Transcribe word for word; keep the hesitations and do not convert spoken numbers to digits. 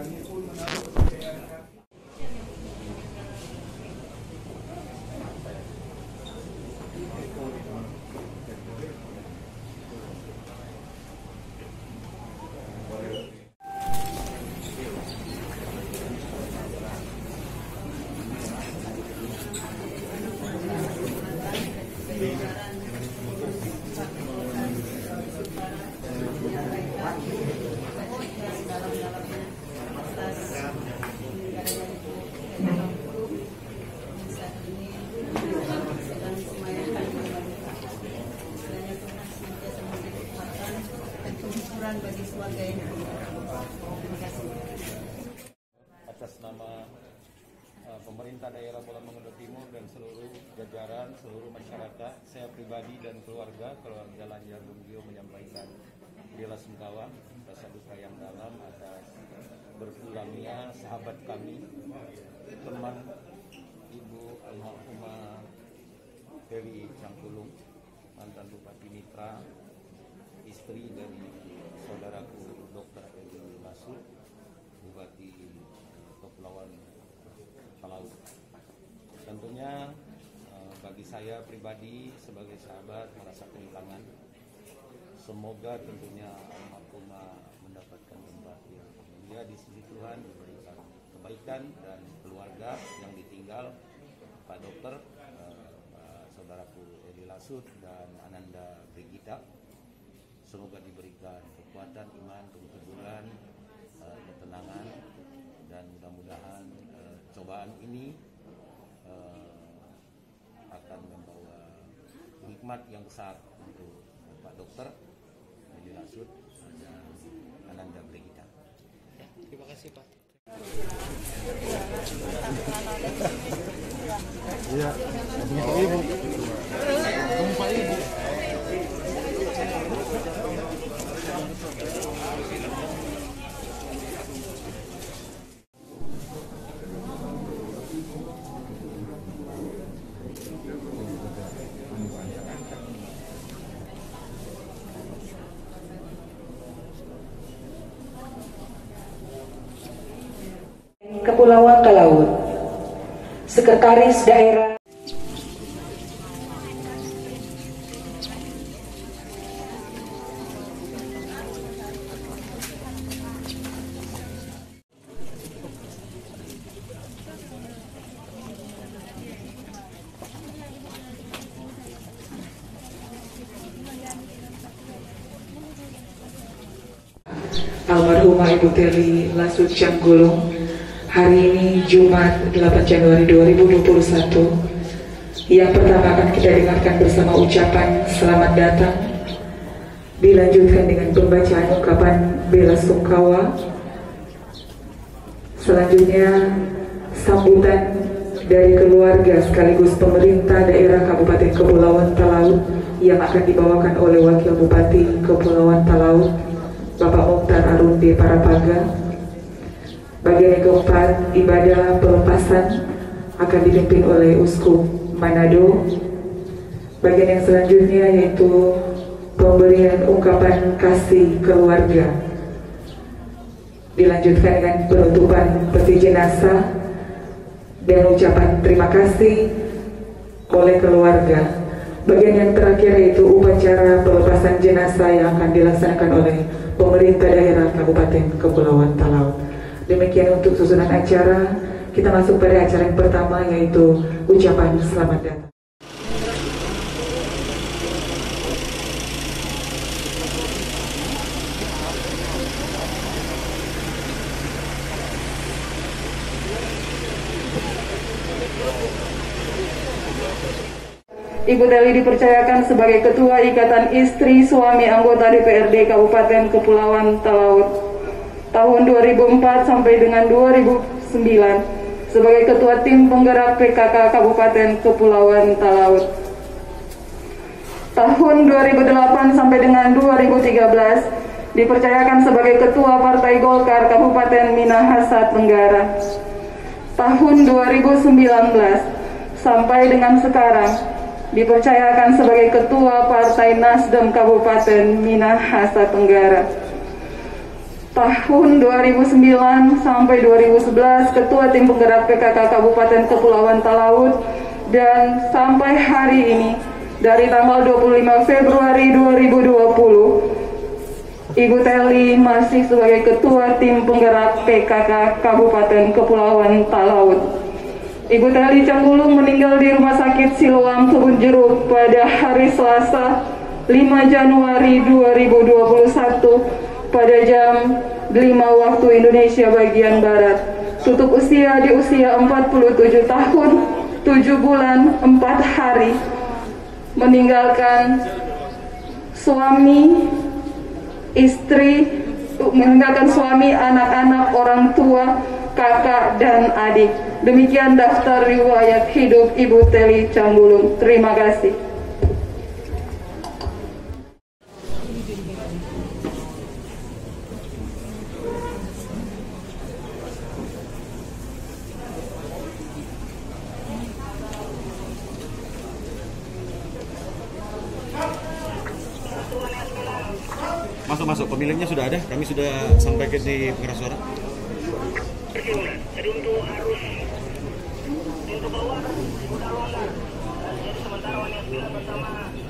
bagi keluarga ini. Terima kasih. Atas nama uh, pemerintah daerah Pulau Mengendor Timur dan seluruh jajaran, seluruh masyarakat, saya pribadi dan keluarga, keluarga Lanjar Lunggio menyampaikan bela sungkawa, rasa duka yang dalam atas berpulangnya sahabat kami, teman Ibu almarhumah Heri Cangkulung, mantan Bupati Mitra, istri dari saudaraku Dokter Edi Lasut, Bupati Kepulauan Talaut. Tentunya bagi saya pribadi sebagai sahabat merasa kehilangan. Semoga tentunya almarhumah mendapatkan tempat yang mulia di sisi Tuhan, diberikan kebaikan, dan keluarga yang ditinggal Pak Dokter, uh, saudaraku Edi Lasut dan Ananda Brigita. Semoga diberikan kekuatan iman, kejujuran, uh, ketenangan, dan mudah-mudahan uh, cobaan ini uh, akan membawa hikmat yang besar untuk Pak Dokter Edi Lasut dan Ananda Brigita. Ya, terima kasih Pak. Iya, Pak Ibu. Pak Ibu. Kepulauan Talaut, Sekretaris Daerah almarhumah Ibu Heri Lasut Cangkulung hari ini Jumat delapan Januari dua ribu dua puluh satu. Yang pertama akan kita dengarkan bersama ucapan selamat datang, dilanjutkan dengan pembacaan ungkapan bela sungkawa. Selanjutnya sambutan dari keluarga sekaligus pemerintah daerah Kabupaten Kepulauan Talaut yang akan dibawakan oleh Wakil Bupati Kepulauan Talaut Bapak Mokhtar Arundi Parapaga. Bagian yang keempat, ibadah pelepasan akan dipimpin oleh Uskup Manado. Bagian yang selanjutnya yaitu pemberian ungkapan kasih keluarga, dilanjutkan dengan penutupan peti jenazah dan ucapan terima kasih oleh keluarga. Bagian yang terakhir yaitu upacara pelepasan jenazah yang akan dilaksanakan oleh pemerintah daerah Kabupaten Kepulauan Talaut. Demikian untuk susunan acara. Kita masuk pada acara yang pertama yaitu ucapan selamat datang. Ibu Deli dipercayakan sebagai Ketua Ikatan Istri Suami Anggota D P R D Kabupaten Kepulauan Talaut tahun dua ribu empat sampai dengan dua ribu sembilan, sebagai Ketua Tim Penggerak P K K Kabupaten Kepulauan Talaut tahun dua ribu delapan sampai dengan dua ribu tiga belas, dipercayakan sebagai Ketua Partai Golkar Kabupaten Minahasa Tenggara tahun dua ribu sembilan belas sampai dengan sekarang, dipercayakan sebagai Ketua Partai Nasdem Kabupaten Minahasa Tenggara tahun dua ribu sembilan sampai dua ribu sebelas Ketua Tim Penggerak P K K Kabupaten Kepulauan Talaut, dan sampai hari ini dari tanggal dua puluh lima Februari dua ribu dua puluh Ibu Teli masih sebagai Ketua Tim Penggerak P K K Kabupaten Kepulauan Talaut. Ibu Teli Canggulung meninggal di Rumah Sakit Siloam Kebun Jeruk pada hari Selasa lima Januari dua ribu dua puluh satu pada jam lima waktu Indonesia bagian Barat. Tutup usia di usia empat puluh tujuh tahun, tujuh bulan, empat hari. Meninggalkan suami, istri, meninggalkan suami, anak-anak, orang tua, kakak, dan adik. Demikian daftar riwayat hidup Ibu Teli Canggulung. Terima kasih. Masuk masuk, pemilihnya sudah ada. Kami sudah sampaikan di pengeras suara. Jadi untuk arus untuk bawah udah longgar. Jadi sementara wanita bersama